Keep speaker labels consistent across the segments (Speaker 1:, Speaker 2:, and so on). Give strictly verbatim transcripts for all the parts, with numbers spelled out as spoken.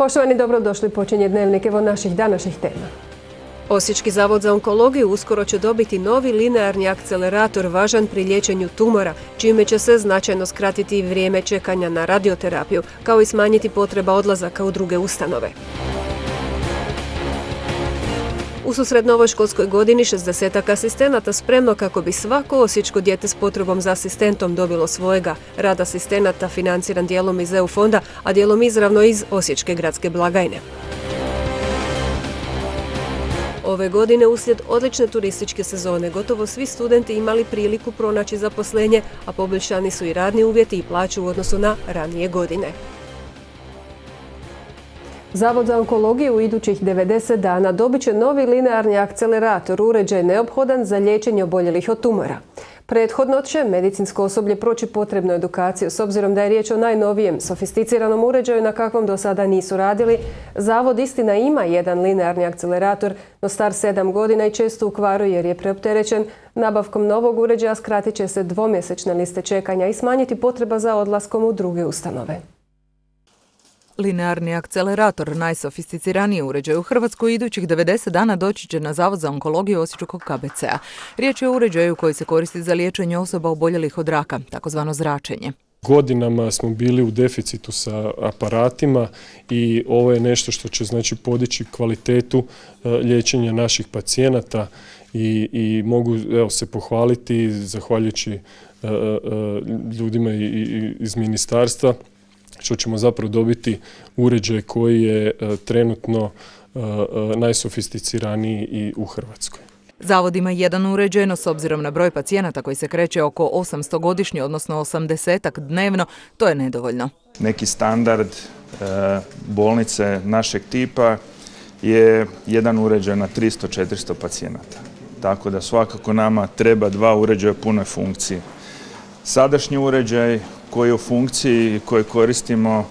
Speaker 1: Poštovani, dobrodošli, počinje Dnevnik, evo naših današnjih tema. Osječki zavod za onkologiju uskoro će dobiti novi linearni akcelerator važan pri liječenju tumora, čime će se značajno skratiti vrijeme čekanja na radioterapiju, kao i smanjiti potreba odlazaka u druge ustanove. Ususret novoj školskoj godini šezdesetak asistenata spremno kako bi svako osječko dijete s potrebom za asistentom dobilo svojega. Rad asistenata financiran dijelom iz E U fonda, a dijelom izravno iz osječke gradske blagajne. Ove godine, uslijed odlične turističke sezone, gotovo svi studenti imali priliku pronaći zaposlenje, a poboljšani su i radni uvjeti i plaće u odnosu na ranije godine. Zavod za onkologiju u idućih devedeset dana dobit će novi linearni akcelerator, uređaj neophodan za liječenje oboljelih od tumora. Prethodno će medicinsko osoblje proći potrebnu edukaciju, s obzirom da je riječ o najnovijem, sofisticiranom uređaju na kakvom do sada nisu radili. Zavod istina ima jedan linearni akcelerator, no star sedam godina i često u kvaru jer je preopterećen. Nabavkom novog uređaja skratit će se dvomjesečne liste čekanja i smanjiti potreba za odlaskom u druge ustanove.
Speaker 2: Linearni akcelerator, najsofisticiraniji uređaj u Hrvatskoj, idućih devedeset dana doći će na Zavod za onkologiju osječkog K B C-a. Riječ je o uređaju koji se koristi za liječenje osoba oboljelih od raka, takozvano zračenje.
Speaker 3: Godinama smo bili u deficitu sa aparatima i ovo je nešto što će znači podići kvalitetu liječenja naših pacijenata i, i mogu evo, se pohvaliti zahvaljujući uh, uh, ljudima i, i, iz ministarstva što ćemo zapravo dobiti uređaj koji je uh, trenutno uh, uh, najsofisticiraniji i u Hrvatskoj.
Speaker 2: Zavod ima jedan uređaj, no s obzirom na broj pacijenata koji se kreće oko osamsto godišnje, odnosno osamdesetak dnevno, to je nedovoljno.
Speaker 4: Neki standard uh, bolnice našeg tipa je jedan uređaj na tristo do četiristo pacijenata. Tako da svakako nama treba dva uređaja u punoj funkciji. Sadašnji uređaj koji je u funkciji i koji koristimo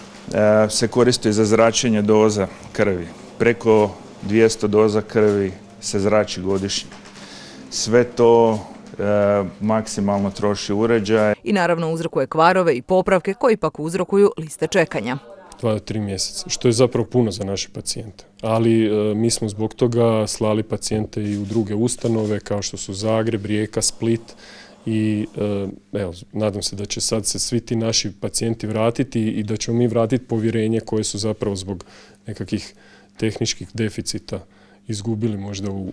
Speaker 4: se koristi za zračenje doza krvi. Preko dvjesto doza krvi se zrači godišnje. Sve to e, maksimalno troši uređaj.
Speaker 2: I naravno uzrokuje kvarove i popravke koji pak uzrokuju liste čekanja.
Speaker 3: Dva do tri mjeseca, što je zapravo puno za naše pacijente. Ali e, mi smo zbog toga slali pacijente i u druge ustanove kao što su Zagreb, Rijeka, Split. I evo, nadam se da će sad se svi ti naši pacijenti vratiti i da ćemo mi vratiti povjerenje koje su zapravo zbog nekakvih tehničkih deficita izgubili možda u,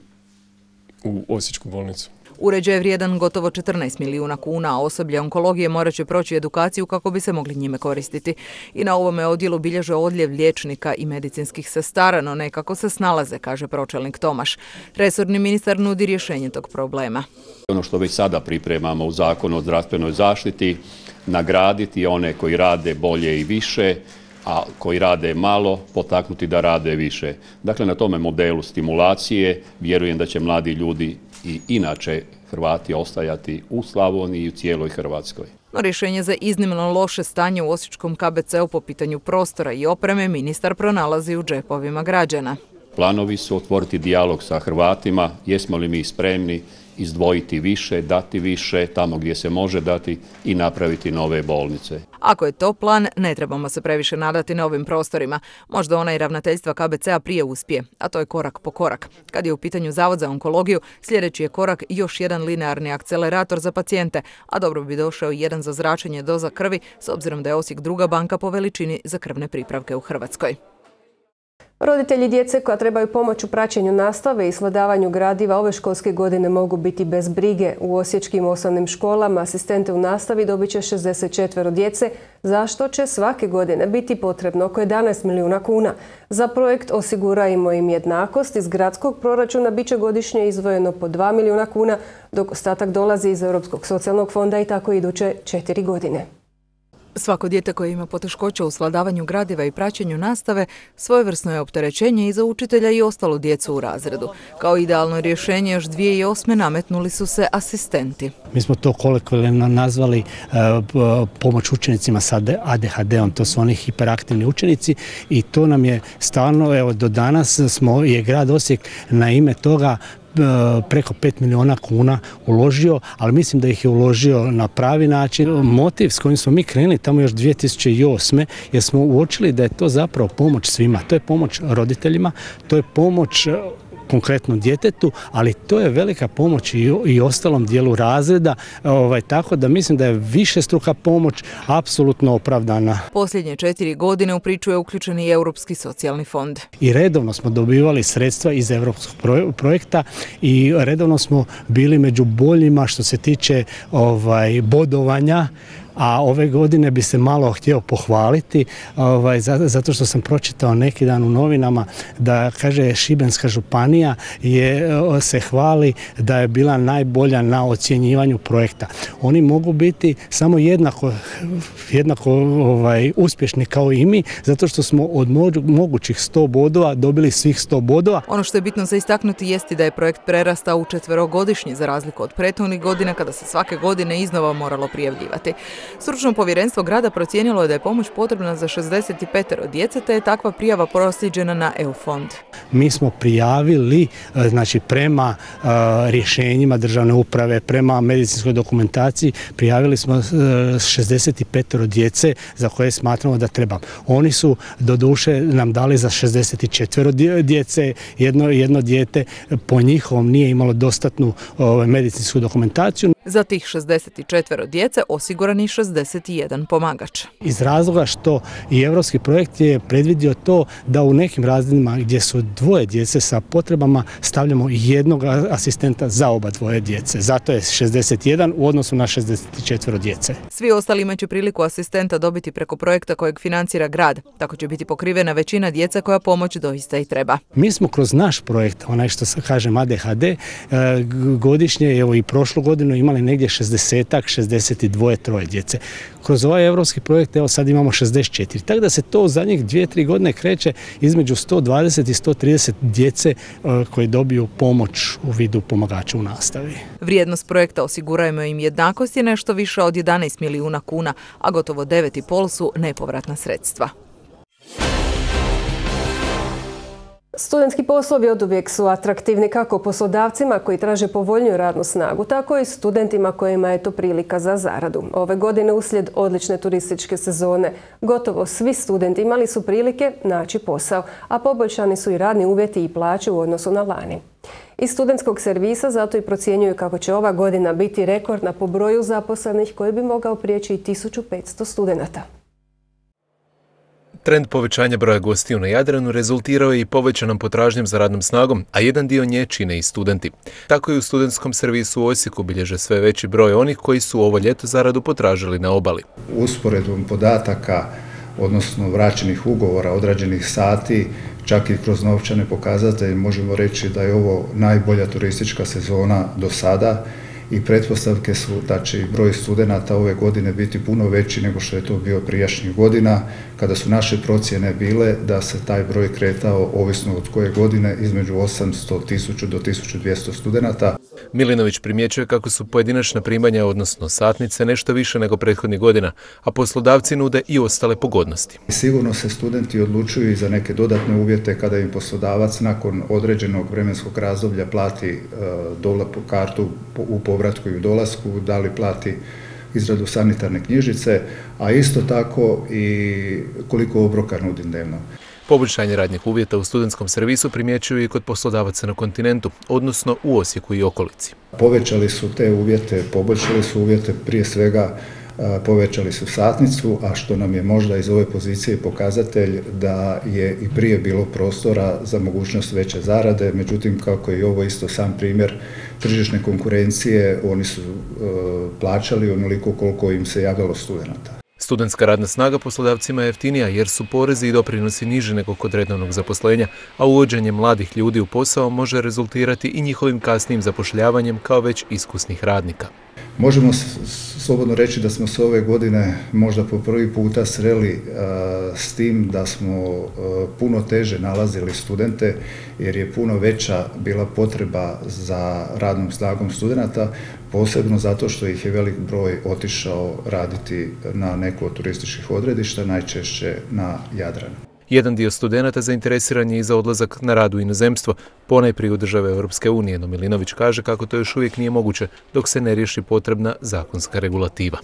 Speaker 3: u Osječku bolnicu.
Speaker 2: Uređaj je vrijedan gotovo četrnaest milijuna kuna, a osoblje onkologije morat će proći edukaciju kako bi se mogli njime koristiti. I na ovome odjelu bilježe odljev liječnika i medicinskih sestara, no nekako se snalaze, kaže pročelnik Tomaš. Resorni ministar nudi rješenje tog problema.
Speaker 5: Ono što već sada pripremamo u Zakonu o zdravstvenoj zaštiti, nagraditi one koji rade bolje i više, a koji rade malo, potaknuti da rade više. Dakle, na tome modelu stimulacije vjerujem da će mladi ljudi i inače Hrvati ostajati u Slavoniji i u cijeloj Hrvatskoj.
Speaker 2: No rješenje za iznimno loše stanje u osječkom K B C-u po pitanju prostora i opreme ministar pronalazi u džepovima građana.
Speaker 5: Planovi su otvoriti dijalog sa Hrvatima, jesmo li mi spremni izdvojiti više, dati više tamo gdje se može dati i napraviti nove bolnice.
Speaker 2: Ako je to plan, ne trebamo se previše nadati na ovim prostorima. Možda onaj ravnateljstva K B C-a prije uspije, a to je korak po korak. Kad je u pitanju Zavod za onkologiju, sljedeći je korak još jedan linearni akcelerator za pacijente, a dobro bi došao i jedan za zračenje doza krvi, s obzirom da je Osijek druga banka po veličini za krvne pripravke u Hrvatskoj.
Speaker 1: Roditelji djece koja trebaju pomoć u praćenju nastave i svladavanju gradiva ove školske godine mogu biti bez brige. U osječkim osnovnim školama asistente u nastavi dobit će šezdeset četvero djece, za što će svake godine biti potrebno oko jedanaest milijuna kuna. Za projekt Osigurajmo im jednakost iz gradskog proračuna bit će godišnje izdvojeno po dva milijuna kuna, dok ostatak dolazi iz Europskog socijalnog fonda i tako iduće četiri godine.
Speaker 2: Svako dijete koje ima poteškoća u svladavanju gradiva i praćenju nastave svojevrsno je opterećenje i za učitelja i ostalu djecu u razredu. Kao idealno rješenje još dvije tisuće osme nametnuli su se asistenti.
Speaker 6: Mi smo to kolokvijalno nazvali uh, pomoć učenicima sa A D H D-om, to su oni hiperaktivni učenici i to nam je stalno, evo do danas smo, je grad Osijek na ime toga preko pet milijuna kuna uložio, ali mislim da ih je uložio na pravi način. Motiv s kojim smo mi krenuli tamo još dvije tisuće osme jer smo uočili da je to zapravo pomoć svima. To je pomoć roditeljima, to je pomoć konkretno djetetu, ali to je velika pomoć i, i ostalom dijelu razreda, ovaj, tako da mislim da je višestruka pomoć apsolutno opravdana.
Speaker 2: Posljednje četiri godine u priču je uključen i Europski socijalni fond.
Speaker 6: I redovno smo dobivali sredstva iz europskog projekta i redovno smo bili među boljima što se tiče ovaj, bodovanja, a ove godine bi se malo htio pohvaliti, ovaj, zato što sam pročitao neki dan u novinama da kaže Šibenska županija je, se hvali da je bila najbolja na ocjenjivanju projekta. Oni mogu biti samo jednako, jednako ovaj, uspješni kao i mi, zato što smo od mogućih sto bodova dobili svih sto bodova.
Speaker 2: Ono što je bitno za istaknuti jesti da je projekt prerastao u četverogodišnji za razliku od prethodnih godina kada se svake godine iznova moralo prijavljivati. Stručno povjerenstvo grada procijenilo je da je pomoć potrebna za šezdeset pet djece, te je takva prijava proslijeđena na E U fond.
Speaker 6: Mi smo prijavili, znači prema uh, rješenjima državne uprave, prema medicinskoj dokumentaciji, prijavili smo uh, šezdeset pet djece za koje smatramo da treba. Oni su doduše nam dali za šezdeset četiri djece, jedno, jedno dijete po njihovom nije imalo dostatnu uh, medicinsku dokumentaciju.
Speaker 2: Za tih šezdeset četiri djece osiguran je šezdeset jedan pomagač.
Speaker 6: Iz razloga što i europski projekt je predvidio to da u nekim razredima gdje su dvoje djece sa potrebama stavljamo jednog asistenta za oba dvoje djece. Zato je šezdeset jedan u odnosu na šezdeset četiri djece.
Speaker 2: Svi ostali imat će priliku asistenta dobiti preko projekta kojeg financira grad. Tako će biti pokrivena većina djece koja pomoć doista i treba.
Speaker 6: Mi smo kroz naš projekt, onaj što se kažem A D H D, godišnje, evo i prošlu godinu imali negdje šezdesetak, šezdeset dva troje djece. Kroz ovaj europski projekt evo sad imamo šezdeset četiri. Tako da se to u zadnjih dvije tri godine kreće između sto dvadeset i sto trideset djece koji dobiju pomoć u vidu pomagača u nastavi.
Speaker 2: Vrijednost projekta Osigurajmo im jednakost je nešto više od jedanaest milijuna kuna, a gotovo devet i pol su nepovratna sredstva.
Speaker 1: Studentski poslovi oduvijek su atraktivni kako poslodavcima koji traže povoljniju radnu snagu, tako i studentima kojima je to prilika za zaradu. Ove godine uslijed odlične turističke sezone gotovo svi studenti imali su prilike naći posao, a poboljšani su i radni uvjeti i plaće u odnosu na lani. Iz studentskog servisa zato i procjenjuju kako će ova godina biti rekordna po broju zaposlenih koji bi mogao prijeći i tisuću petsto studenata.
Speaker 7: Trend povećanja broja gostiju na Jadranu rezultirao je i povećanom potražnjom za radnom snagom, a jedan dio nje čine i studenti. Tako i u studentskom servisu u Osijeku bilježe sve veći broj onih koji su ovo ljeto zaradu potražili na obali.
Speaker 8: Usporedbom podataka, odnosno vraćenih ugovora, odrađenih sati, čak i kroz novčane pokazatelje, možemo reći da je ovo najbolja turistička sezona do sada. I pretpostavke su da će i broj studenata ove godine biti puno veći nego što je to bio prijašnjih godina, kada su naše procjene bile da se taj broj kretao, ovisno od koje godine, između osamsto, tisuću do tisuću dvjesto studenata.
Speaker 7: Milinović primjećuje kako su pojedinačna primanja, odnosno satnice, nešto više nego prethodnih godina, a poslodavci nude i ostale pogodnosti.
Speaker 8: Sigurno se studenti odlučuju i za neke dodatne uvjete kada im poslodavac nakon određenog vremenskog razdoblja plati dola po kartu u povratku i u dolasku, da li plati izradu sanitarne knjižice, a isto tako i koliko obroka nudi dnevno.
Speaker 7: Poboljšanje radnih uvjeta u studentskom servisu primjećuju i kod poslodavaca na kontinentu, odnosno u Osijeku i okolici.
Speaker 8: Povećali su te uvjete, poboljšali su uvjete, prije svega povećali su satnicu, a što nam je možda iz ove pozicije pokazatelj da je i prije bilo prostora za mogućnost veće zarade, međutim kako je i ovo isto sam primjer tržišne konkurencije, oni su plaćali onoliko koliko im se javljalo studenata.
Speaker 7: Studentska radna snaga poslodavcima je jeftinija jer su porezi i doprinosi niži nego kod redovnog zaposlenja, a uvođenje mladih ljudi u posao može rezultirati i njihovim kasnijim zapošljavanjem kao već iskusnih radnika.
Speaker 8: Možemo slobodno reći da smo se ove godine možda po prvi puta sreli s tim da smo puno teže nalazili studente jer je puno veća bila potreba za radnom snagom studenata, posebno zato što ih je velik broj otišao raditi na neko od turističkih odredišta, najčešće na Jadranu.
Speaker 7: Jedan dio studenata zainteresiran je i za odlazak na rad u inozemstvo, ponajprije u države Europske unije, no Milinović kaže kako to još uvijek nije moguće dok se ne riješi potrebna zakonska regulativa.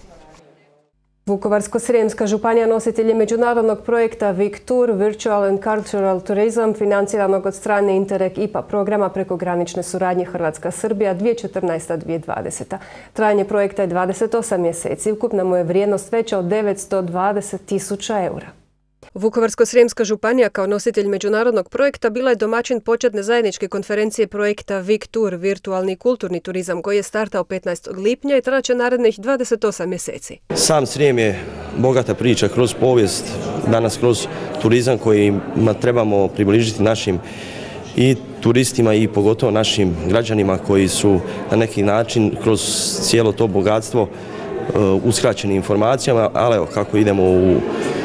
Speaker 1: Vukovarsko-srijemska županija nositelj je međunarodnog projekta Viktur Virtual and Cultural Tourism financiranog od strane Interreg I P A programa prekogranične suradnje Hrvatska-Srbija dvije tisuće četrnaesta do dvije tisuće dvadeseta. Trajanje projekta je dvadeset osam mjeseci, ukupna mu je vrijednost veća od devetsto dvadeset tisuća eura. Vukovarsko-srijemska županija kao nositelj međunarodnog projekta bila je domaćin početne zajedničke konferencije projekta Viktur, virtualni kulturni turizam, koji je startao petnaestog lipnja i traće narednih dvadeset osam mjeseci.
Speaker 9: Sam Srijem je bogata priča kroz povijest, danas kroz turizam koji trebamo približiti našim i turistima i pogotovo našim građanima koji su na neki način kroz cijelo to bogatstvo uskraćeni informacijama, ali evo kako idemo u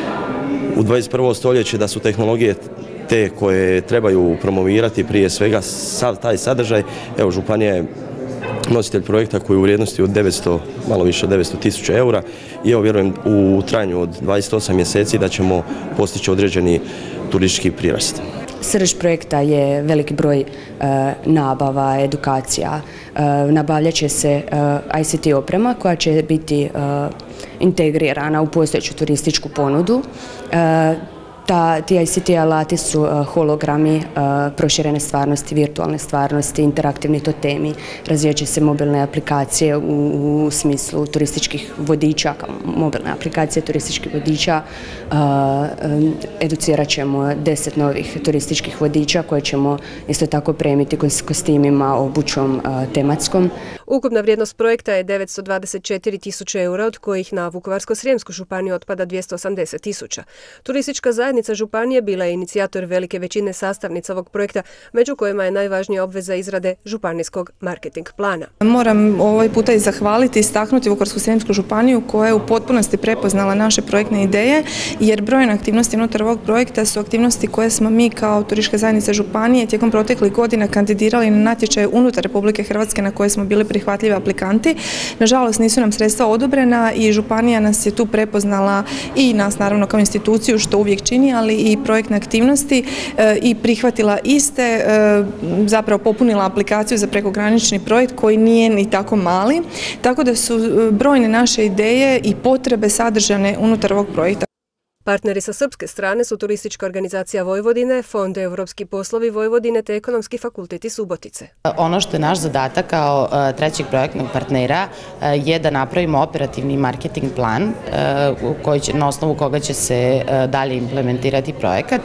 Speaker 9: U dvadeset prvo stoljeće, da su tehnologije te koje trebaju promovirati prije svega sav taj sadržaj. Evo, županija je nositelj projekta koji je u vrijednosti od devetsto, malo više od devetsto tisuća eura i evo vjerujem u trajanju od dvadeset osam mjeseci da ćemo postići određeni turistički prirast.
Speaker 10: Srž projekta je veliki broj e, nabava, edukacija. E, nabavljat će se e, I C T oprema koja će biti e, integrirana u postojeću turističku ponudu. E, Ta, ti I C T alati su uh, hologrami, uh, proširene stvarnosti, virtualne stvarnosti, interaktivni totemi, razvijat će se mobilne aplikacije u, u smislu turističkih vodiča, kao mobilne aplikacije turističkih vodiča. Uh, um, educirat ćemo deset novih turističkih vodiča koje ćemo isto tako premiti s kostimima, obućom uh, tematskom.
Speaker 1: Ukupna vrijednost projekta je devetsto dvadeset četiri tisuće eura, od kojih na Vukovarsko-srijemsku županiju otpada dvjesto osamdeset tisuća. Turistička zajednica županije bila je inicijator velike većine sastavnica ovog projekta, među kojima je najvažnija obveza izrade županijskog marketing plana.
Speaker 11: Moram ovaj puta i zahvaliti i istaknuti Vukovarsko-srijemsku županiju koja je u potpunosti prepoznala naše projektne ideje, jer brojne aktivnosti unutar ovog projekta su aktivnosti koje smo mi kao turistička zajednica županije tijekom proteklih godina kandidirali na natječaje unutar Republike Hrvatske na koje smo bili prihvatljivi aplikanti. Nažalost, nisu nam sredstva odobrena i županija nas je tu prepoznala i nas naravno kao instituciju, što uvijek čini, ali i projektne aktivnosti e, i prihvatila iste, e, zapravo popunila aplikaciju za prekogranični projekt koji nije ni tako mali, tako da su brojne naše ideje i potrebe sadržane unutar ovog projekta.
Speaker 1: Partneri sa srpske strane su Turistička organizacija Vojvodine, Fond Europski poslovi Vojvodine te Ekonomski fakultet iz Subotice.
Speaker 12: Ono što je naš zadatak kao trećeg projektnog partnera je da napravimo operativni marketing plan koji će, na osnovu koga će se dalje implementirati projekat,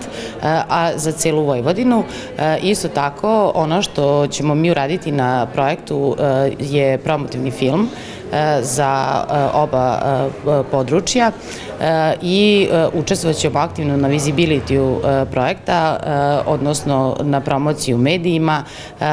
Speaker 12: a za cijelu Vojvodinu. Isto tako, ono što ćemo mi uraditi na projektu je promotivni film za oba područja i učestvovat ćemo aktivno na visibilitiju projekta, odnosno na promociju u medijima.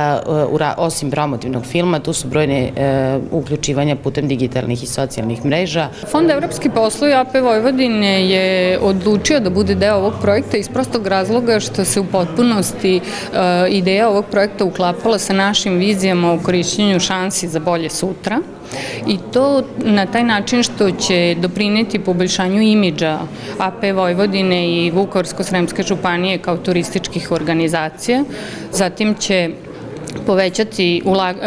Speaker 12: Osim promotivnog filma, tu su brojne uključivanja putem digitalnih i socijalnih mreža.
Speaker 13: Fond Europski poslovi A P Vojvodine je odlučio da bude deo ovog projekta iz prostog razloga što se u potpunosti ideja ovog projekta uklapala sa našim vizijama o korišćenju šansi za bolje sutra. I to na taj način što će doprinijeti poboljšanju imidža A P Vojvodine i Vukovarsko-srijemske županije kao turističkih organizacija. Zatim će povećati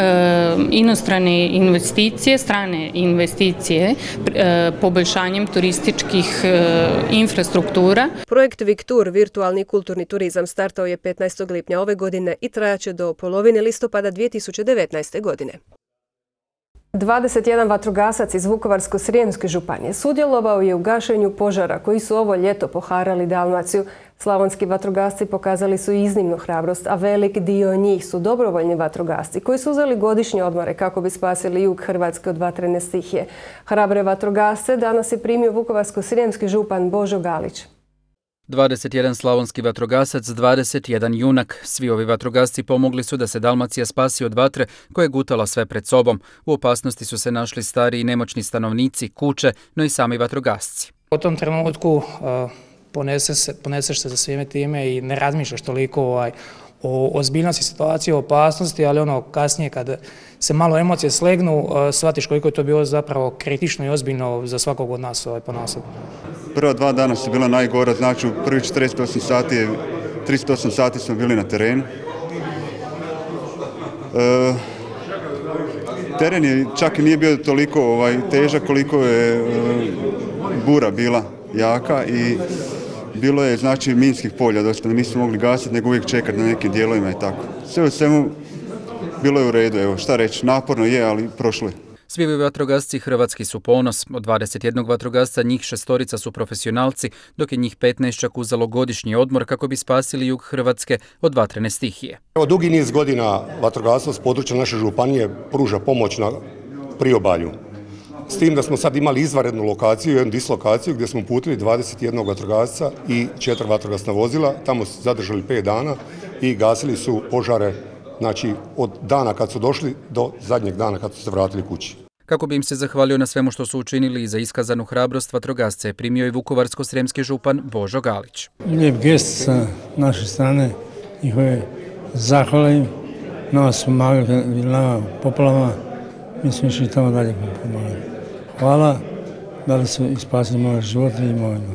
Speaker 13: inostrane investicije, strane investicije, poboljšanjem turističkih infrastruktura.
Speaker 1: Projekt Viktur, virtualni kulturni turizam, startao je petnaestog lipnja ove godine i trajaće do polovine listopada dvije tisuće devetnaeste. godine. dvadeset jedan vatrogasac iz Vukovarsko-srijemske županije sudjelovao je u gašenju požara koji su ovo ljeto poharali Dalmaciju. Slavonski vatrogasci pokazali su iznimnu hrabrost, a velik dio njih su dobrovoljni vatrogasci koji su uzeli godišnje odmore kako bi spasili jug Hrvatske od vatrene stihije. Hrabre vatrogasce danas je primio Vukovarsko-srijemski župan Božo Galić.
Speaker 14: dvadeset jedan slavonski vatrogasac, dvadeset jedan junak. Svi ovi vatrogasci pomogli su da se Dalmacija spasi od vatre koja je gutala sve pred sobom. U opasnosti su se našli stari i nemoćni stanovnici, kuće, no i sami vatrogasci.
Speaker 15: U tom trenutku uh, ponese se, poneseš se za svime time i ne razmišljaš toliko ovaj, o ozbiljnosti situacije, o opasnosti, ali ono kasnije kad se malo emocije slegnu, shvatiš koliko je to bilo zapravo kritično i ozbiljno za svakog od nas ponašati.
Speaker 16: Prva dva dana su bila najgora, znači u prvih četrdeset osam sati, trideset osam sati smo bili na terenu. E, teren je čak i nije bio toliko ovaj, težak koliko je e, bura bila jaka i bilo je znači minskih polja, dosta da nismo mogli gasiti, nego uvijek čekati na nekim dijelovima i tako. Sve u svemu bilo je u redu, evo šta reći, naporno je, ali prošlo je.
Speaker 14: Svi ovi vatrogasci hrvatski su ponos. Od dvadeset jednog vatrogasca njih šestorica su profesionalci, dok je njih petnaest čak uzelo godišnji odmor kako bi spasili jug Hrvatske od vatrene stihije.
Speaker 17: Evo, dugi niz godina vatrogastvo s područja naše županije pruža pomoć na priobalju. S tim da smo sad imali izvanrednu lokaciju, jednu dislokaciju gdje smo uputili dvadeset jednog vatrogasca i četiri vatrogasna vozila. Tamo su zadržali pet dana i gasili su požare, znači od dana kad su došli do zadnjeg dana kad su se vratili kući.
Speaker 14: Kako bi im se zahvalio na svemu što su učinili i za iskazanu hrabrost, vatrogasce je primio i vukovarsko-srijemski župan Božo Galić.
Speaker 18: Lijep gest sa naše strane, njihove zahvale im, nama su pomagali na poplavama, mi smo išli tamo dalje pomagali. Hvala, da li su spasili moje živote i imovinu.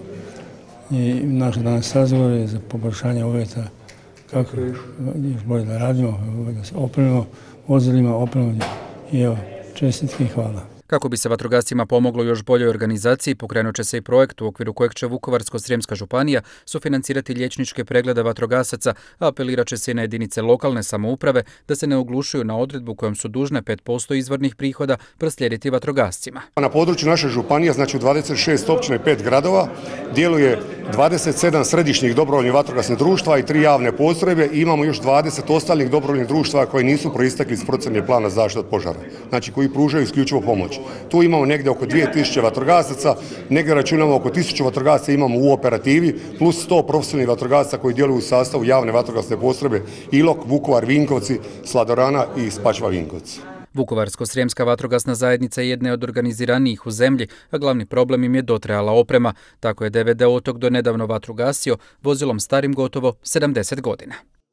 Speaker 18: I naš danas razgovor je za poboljšanje uvjeta kako još bolje da radimo, da se opremimo vozilima, opremimo i evo, čestitke i hvala.
Speaker 14: Kako bi se vatrogascima pomoglo još boljoj organizaciji, pokrenut će se i projekt u okviru kojeg će Vukovarsko-srijemska županija sufinancirati liječničke preglede vatrogasaca, a apelirat će se i na jedinice lokalne samouprave da se ne oglušuju na odredbu kojom su dužne pet posto izvornih prihoda proslijediti vatrogascima.
Speaker 17: Na području naše županije, znači u dvadeset šest općina i pet gradova, djeluje dvadeset sedam središnjih dobrovoljnih vatrogasnih društva i tri javne postrojbe i imamo još dvadeset ostalih dobrovoljnih društva koji nisu proistekli iz procjene plana zaštite od požara, znači koji pružaju isključivo pomoć. Tu imamo negdje oko dvije tisuće vatrogasaca, negdje računamo oko tisuću vatrogasaca imamo u operativi, plus sto profesionalnih vatrogasaca koji djeluju u sastavu javne vatrogasne postrojbe Ilok, Vukovar, Vinkovci, Sladorana i Spačva Vinkovci.
Speaker 14: Vukovarsko-srijemska vatrogasna zajednica je jedna od organiziranijih u zemlji, a glavni problem im je dotrajala oprema. Tako je D V D Otok do nedavno vatru gasio vozilom starim gotovo sedamdeset godina.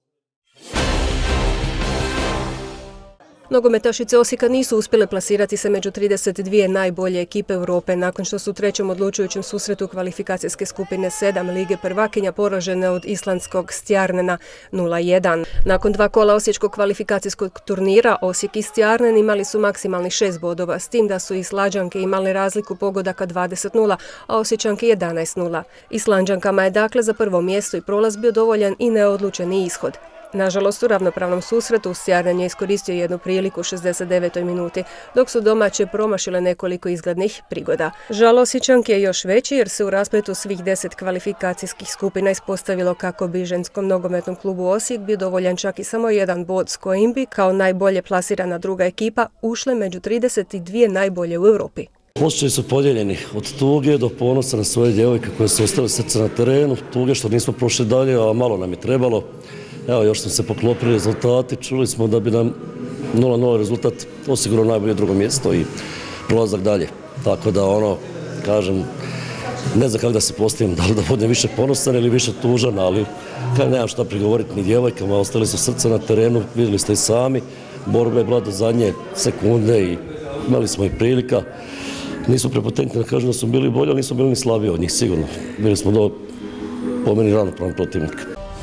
Speaker 1: Nogometašice Osijeka nisu uspjele plasirati se među trideset dvije najbolje ekipe Europe nakon što su u trećem odlučujućem susretu kvalifikacijske skupine sedam Lige prvakinja poražene od islandskog Stjarnena nula jedan. Nakon dva kola osječkog kvalifikacijskog turnira Osijek i Stjarnen imali su maksimalnih šest bodova, s tim da su Islanđanke imale razliku pogodaka dvadeset nula, a Osječanke jedanaest nula. Islanđankama je dakle za prvo mjesto i prolaz bio dovoljan i neodlučeni ishod. Nažalost, u ravnopravnom susretu Stjarnen je iskoristio jednu priliku u šezdeset devetoj minuti, dok su domaće promašile nekoliko izglednih prigoda. Žal Osječanke je još veći jer se u raspletu svih deset kvalifikacijskih skupina ispostavilo kako bi ženskom nogometnom klubu Osijek bio dovoljan čak i samo jedan bod s kojim bi, kao najbolje plasirana druga ekipa, ušle među trideset dvije najbolje u Europi.
Speaker 19: Osjećaji su podijeljeni od tuge do ponosa na svoje djevojke koje su ostale srce na terenu, tuge što nismo prošli dalje, a malo nam je trebalo. Evo, još smo se poklopili rezultati, čuli smo da bi nam nula nula rezultat osigurao najbolje drugo mjesto i prolazak dalje. Tako da, ono, kažem, ne znam kako da se postavim, da li da budem više ponosan ili više tužan, ali kaj nemam šta prigovoriti ni djevojkama, ostali su srce na terenu, vidjeli ste i sami, borba je bila do zadnje sekunde i imali smo i prilika. Nismo prepotentni da kažem da smo bili bolji, ali nismo bili ni slabiji od njih, sigurno. Bili smo do, po meni, ravnopravan protivnik.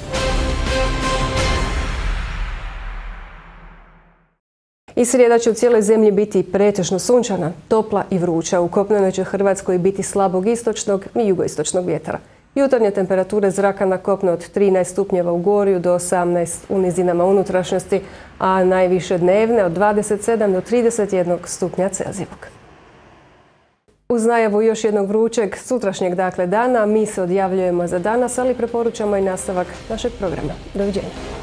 Speaker 1: I srijeda će u cijeloj zemlji biti pretežno sunčana, topla i vruća. U kopnenoj će Hrvatskoj biti slabog istočnog i jugoistočnog vjetra. Jutarnje temperature zraka na kopnu od trinaest stupnjeva u Gorju do osamnaest u nizinama unutrašnjosti, a najviše dnevne od dvadeset sedam do trideset jedan stupnja Celzijevog. Uz najavu još jednog vrućeg sutrašnjeg dakle dana, mi se odjavljujemo za danas, ali preporučamo i nastavak našeg programa. Doviđenja.